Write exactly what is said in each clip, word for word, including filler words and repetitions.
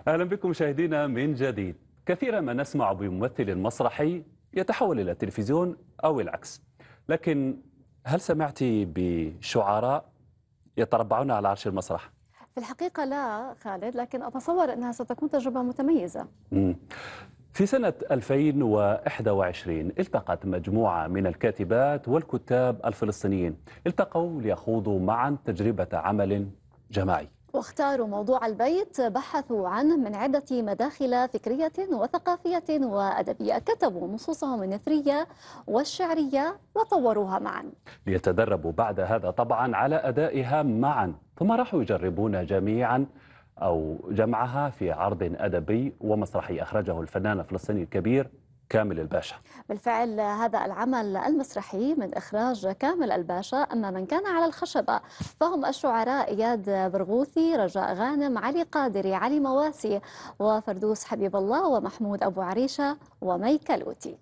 أهلا بكم مشاهدينا من جديد. كثيرا ما نسمع بممثل مسرحي يتحول إلى التلفزيون أو العكس، لكن هل سمعت بشعراء يتربعون على عرش المسرح؟ في الحقيقة لا خالد، لكن أتصور أنها ستكون تجربة متميزة. مم. في سنة ألفين وإحدى وعشرين التقت مجموعة من الكاتبات والكتاب الفلسطينيين، التقوا ليخوضوا معا تجربة عمل جماعي، واختاروا موضوع البيت، بحثوا عنه من عدة مداخل فكرية وثقافية وأدبية، كتبوا نصوصهم النثرية والشعرية وطوروها معا ليتدربوا بعد هذا طبعا على أدائها معا، ثم راحوا يجربون جميعا أو جمعها في عرض أدبي ومسرحي أخرجه الفنان الفلسطيني الكبير كامل الباشا. بالفعل هذا العمل المسرحي من إخراج كامل الباشا. أما من كان على الخشبة فهم الشعراء إياد برغوثي، رجاء غانم، علي قادري، علي مواسي، وفردوس حبيب الله، ومحمود أبو عريشة، ومي كلوتي.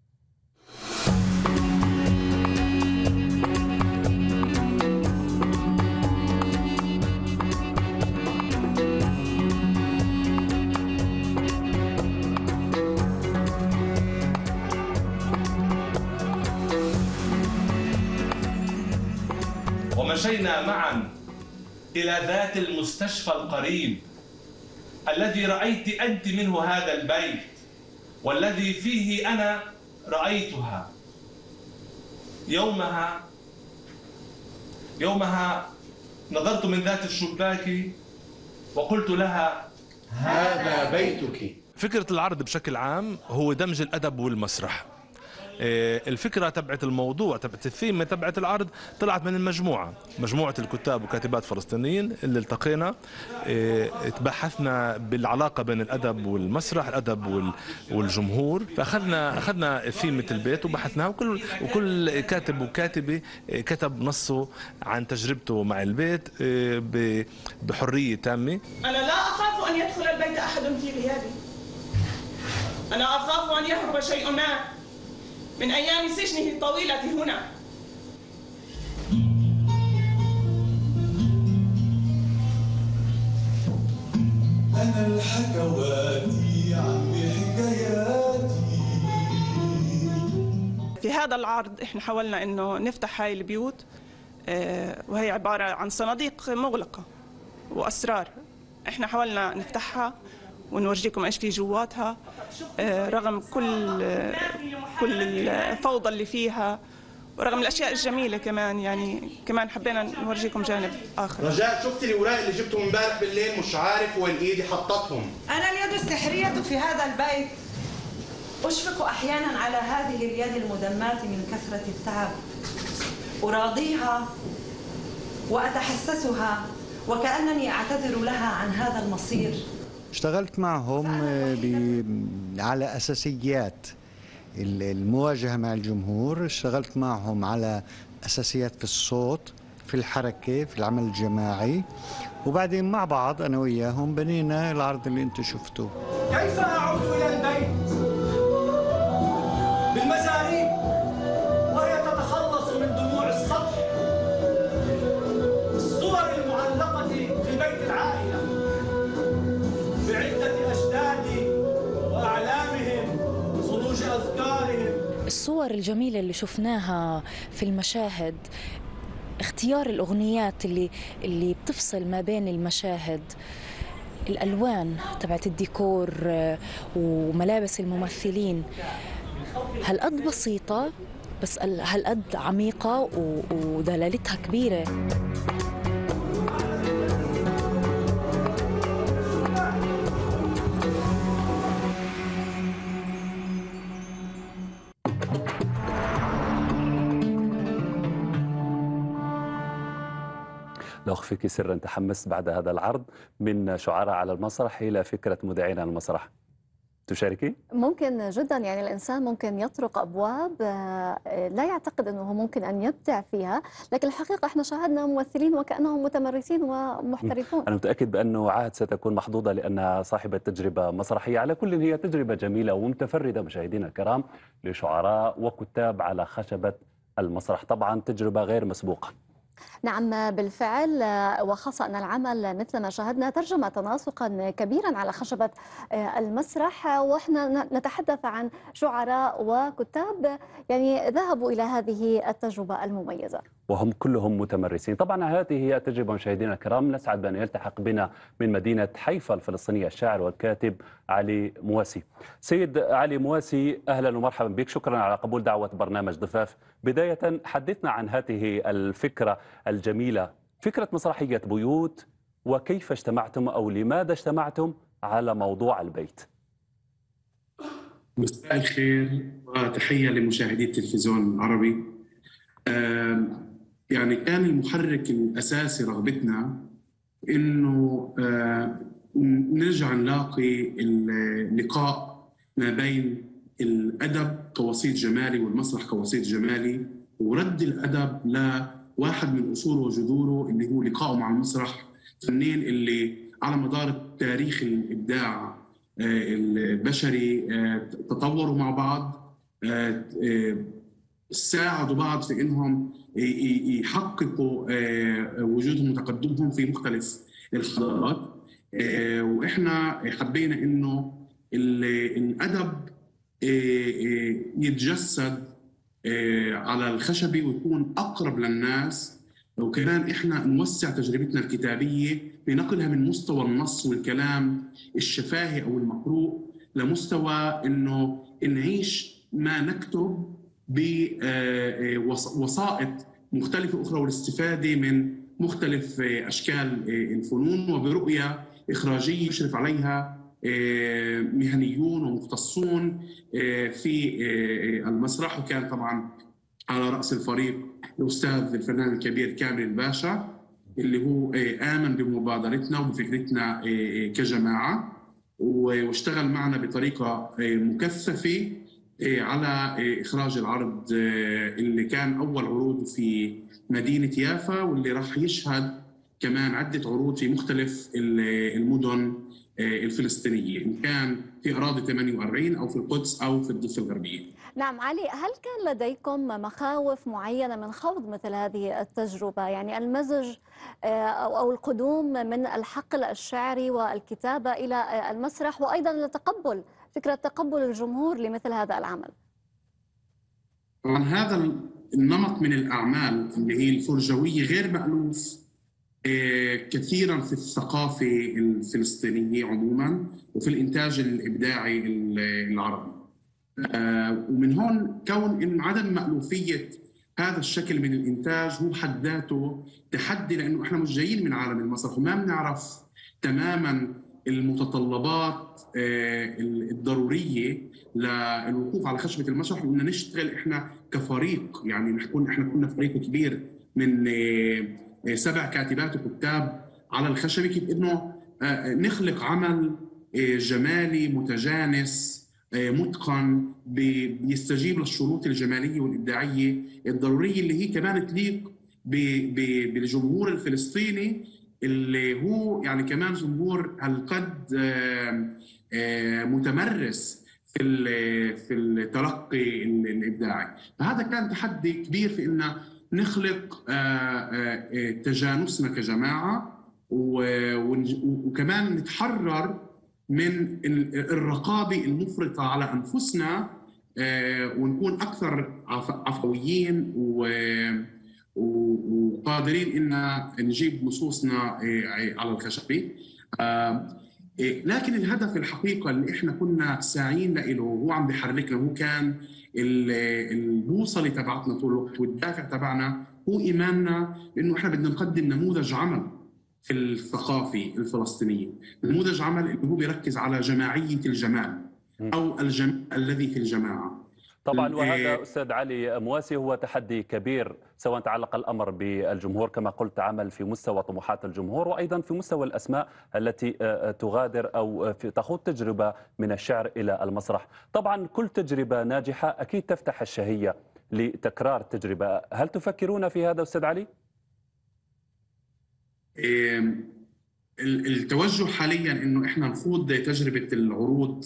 ومشينا معا إلى ذات المستشفى القريب الذي رأيت أنت منه هذا البيت، والذي فيه أنا رأيتها. يومها يومها نظرت من ذات الشباك وقلت لها: هذا بيتك. فكرة العرض بشكل عام هو دمج الأدب والمسرح. الفكرة تبعت الموضوع تبعت الثيمة تبعت العرض طلعت من المجموعة، مجموعة الكتاب وكاتبات فلسطينيين اللي التقينا، تبحثنا بالعلاقة بين الأدب والمسرح، الأدب والجمهور، فأخذنا أخذنا ثيمة البيت وبحثناها، وكل وكل كاتب وكاتبة كتب نصه عن تجربته مع البيت بحرية تامة. أنا لا أخاف أن يدخل البيت أحد في غيابي، أنا أخاف أن يهرب شيء ما من أيام سجنه الطويلة هنا. أنا الحكواتي عم حكاياتي. في هذا العرض إحنا حاولنا إنه نفتح هاي البيوت، وهي عبارة عن صناديق مغلقة وأسرار، إحنا حاولنا نفتحها ونورجيكم ايش في جواتها، رغم كل كل الفوضى اللي فيها ورغم الاشياء الجميله كمان، يعني كمان حبينا نورجيكم جانب اخر. رجاء، شفت الاوراق اللي جبتهم امبارح بالليل؟ مش عارف وين ايدي حطتهم. انا اليد السحريه في هذا البيت، اشفق احيانا على هذه اليد المدماه من كثره التعب، اراضيها واتحسسها وكانني اعتذر لها عن هذا المصير. اشتغلت معهم على أساسيات المواجهة مع الجمهور، اشتغلت معهم على أساسيات في الصوت، في الحركة، في العمل الجماعي، وبعدين مع بعض أنا وياهم بنينا العرض اللي أنتم شفتوه. كيف أعود إلى البيت بالمزاريب وهي تتخلص من دموع السطح، الصور المعلقة في بيت العائلة بعدة أجدادي وأعلامهم وصلوج أذكارهم. الصور الجميلة اللي شفناها في المشاهد، اختيار الأغنيات اللي اللي بتفصل ما بين المشاهد، الألوان تبعت الديكور وملابس الممثلين، هالقد بسيطة بس هالقد عميقة ودلالتها كبيرة. لا أخفيك سرا، تحمست بعد هذا العرض من شعراء على المسرح إلى فكرة مذيعين على المسرح. تشاركي؟ ممكن جدا، يعني الإنسان ممكن يطرق أبواب لا يعتقد أنه ممكن أن يبدع فيها، لكن الحقيقة احنا شاهدنا ممثلين وكأنهم متمرسين ومحترفون. أنا متأكد بأنه عاد ستكون محظوظة لأنها صاحبة تجربة مسرحية. على كل هي تجربة جميلة ومتفردة مشاهدينا الكرام لشعراء وكتاب على خشبة المسرح، طبعا تجربة غير مسبوقة. نعم بالفعل، وخاصة أن العمل مثل ما شاهدنا ترجم تناسقا كبيرا على خشبة المسرح، وإحنا نتحدث عن شعراء وكتاب يعني ذهبوا إلى هذه التجربة المميزة وهم كلهم متمرسين. طبعا هذه هي التجربة مشاهدينا الكرام. نسعد بأن يلتحق بنا من مدينة حيفا الفلسطينية الشاعر والكاتب علي مواسي. سيد علي مواسي، أهلا ومرحبا بك، شكرا على قبول دعوة برنامج ضفاف. بداية حدثنا عن هذه الفكرة الجميلة، فكرة مسرحية بيوت، وكيف اجتمعتم أو لماذا اجتمعتم على موضوع البيت؟ مساء الخير وتحية لمشاهدي التلفزيون العربي. يعني كان المحرك الأساسي رغبتنا إنه نرجع نلاقي اللقاء ما بين الأدب كوسيط جمالي والمسرح كوسيط جمالي، ورد الأدب لواحد من أصوله وجذوره اللي هو لقائه مع المسرح. فنين اللي على مدار تاريخ الإبداع البشري تطوروا مع بعض، ساعدوا بعض في انهم يحققوا وجودهم وتقدمهم في مختلف الحضارات. واحنا حبينا انه الادب يتجسد على الخشبي ويكون اقرب للناس، وكمان احنا نوسع تجربتنا الكتابيه بنقلها من مستوى النص والكلام الشفاهي او المقروء لمستوى انه نعيش ما نكتب بوسائط مختلفة أخرى والاستفادة من مختلف أشكال الفنون، وبرؤية إخراجية يشرف عليها مهنيون ومختصون في المسرح. وكان طبعا على رأس الفريق الأستاذ الفنان الكبير كامل الباشا اللي هو آمن بمبادرتنا وبفكرتنا كجماعة واشتغل معنا بطريقة مكثفة على إخراج العرض اللي كان أول عروض في مدينة يافا، واللي راح يشهد كمان عدة عروض في مختلف المدن الفلسطينية، إن كان في أراضي ثمانية وأربعين أو في القدس أو في الضفة الغربية. نعم علي، هل كان لديكم مخاوف معينة من خوض مثل هذه التجربة، يعني المزج أو القدوم من الحقل الشعري والكتابة إلى المسرح، وأيضا لتقبل فكرة تقبل الجمهور لمثل هذا العمل؟ طبعا هذا النمط من الأعمال اللي هي الفرجوية غير مألوف كثيرا في الثقافة الفلسطينية عموما وفي الإنتاج الإبداعي العربي. ومن هون كون إن عدم مألوفية هذا الشكل من الإنتاج هو حد ذاته تحدي، لأنه إحنا مش جايين من عالم المسرح وما بنعرف تماما المتطلبات الضرورية للوقوف على خشبة المسرح، وإننا نشتغل إحنا كفريق. يعني نكون إحنا كنا فريق كبير من سبع كاتبات وكتاب على الخشبة، كيف إنه نخلق عمل جمالي متجانس متقن بيستجيب للشروط الجمالية والإبداعية الضرورية اللي هي كمان تليق بالجمهور الفلسطيني اللي هو يعني كمان جمهور هالقد متمرس في في التلقي الإبداعي. فهذا كان تحدي كبير في إن نخلق تجانسنا كجماعة، وكمان نتحرر من الرقابة المفرطة على أنفسنا، ونكون أكثر عفويين وقادرين إن نجيب نصوصنا على الخشبة. لكن الهدف الحقيقة اللي إحنا كنا ساعين له وهو عم بيحركنا، هو كان البوصلة تبعتنا طول الوقت والدافع تبعنا هو إيماننا إنه إحنا بدنا نقدم نموذج عمل في الثقافة الفلسطينية، نموذج عمل اللي هو بيركز على جماعية الجمال أو الجمال الذي في الجماعة. طبعا وهذا أستاذ علي مواسي هو تحدي كبير، سواء تعلق الأمر بالجمهور كما قلت، عمل في مستوى طموحات الجمهور، وأيضا في مستوى الأسماء التي تغادر أو تخوض تجربة من الشعر إلى المسرح. طبعا كل تجربة ناجحة أكيد تفتح الشهية لتكرار التجربة. هل تفكرون في هذا أستاذ علي؟ التوجه حاليا إنه إحنا نخوض تجربة العروض،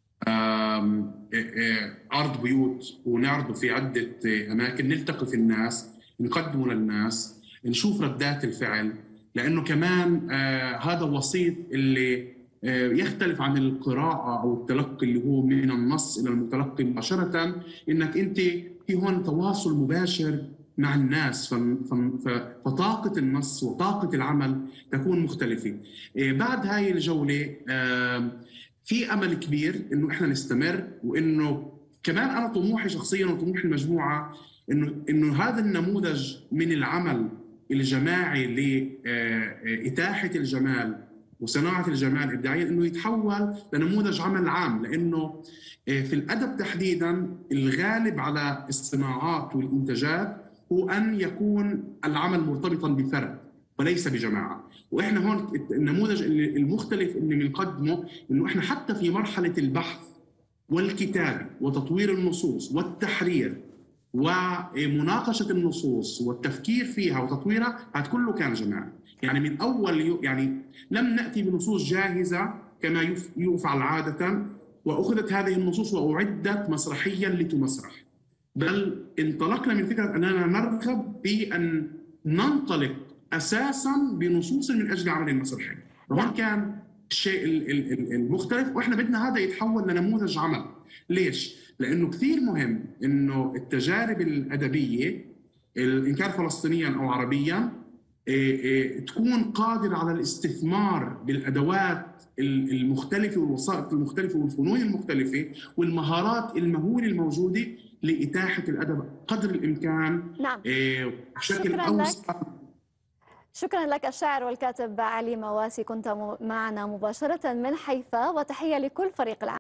عرض بيوت ونعرضه في عدة أماكن، نلتقي في الناس، نقدمه للناس. نشوف ردات الفعل، لأنه كمان آه هذا وسيط اللي آه يختلف عن القراءة أو التلقي اللي هو من النص إلى المتلقي مباشرة، إنك أنت في هون تواصل مباشر مع الناس، فطاقة النص وطاقة العمل تكون مختلفة. آه بعد هاي الجولة آه في أمل كبير إنه إحنا نستمر، وإنه كمان أنا طموحي شخصياً وطموح المجموعة إنه إنه هذا النموذج من العمل الجماعي لإتاحة الجمال وصناعة الجمال الإبداعية إنه يتحول لنموذج عمل عام، لأنه في الأدب تحديداً الغالب على الصناعات والإنتاجات هو أن يكون العمل مرتبطاً بفرد وليس بجماعة. وإحنا هون النموذج المختلف اللي بنقدمه إنه إحنا حتى في مرحلة البحث والكتابة وتطوير النصوص والتحرير ومناقشة النصوص والتفكير فيها وتطويرها، هذا كله كان جماعي. يعني من أول يعني لم نأتي بنصوص جاهزة كما يفعل عادة وأخذت هذه النصوص وأعدت مسرحيا لتمسرح، بل انطلقنا من فكرة أننا نرغب بأن ننطلق أساسا بنصوص من أجل عمل مسرحي. وهون كان الشيء المختلف، وإحنا بدنا هذا يتحول لنموذج عمل. ليش؟ لأنه كثير مهم إنه التجارب الأدبية إن كان فلسطينيا أو عربيا تكون قادرة على الاستثمار بالأدوات المختلفة والوسائط المختلفة والفنون المختلفة والمهارات المهولة الموجودة لإتاحة الأدب قدر الإمكان. نعم. بشكل أوسع. شكرا لك الشاعر والكاتب علي مواسي، كنت معنا مباشرة من حيفا، وتحية لكل فريق العمل.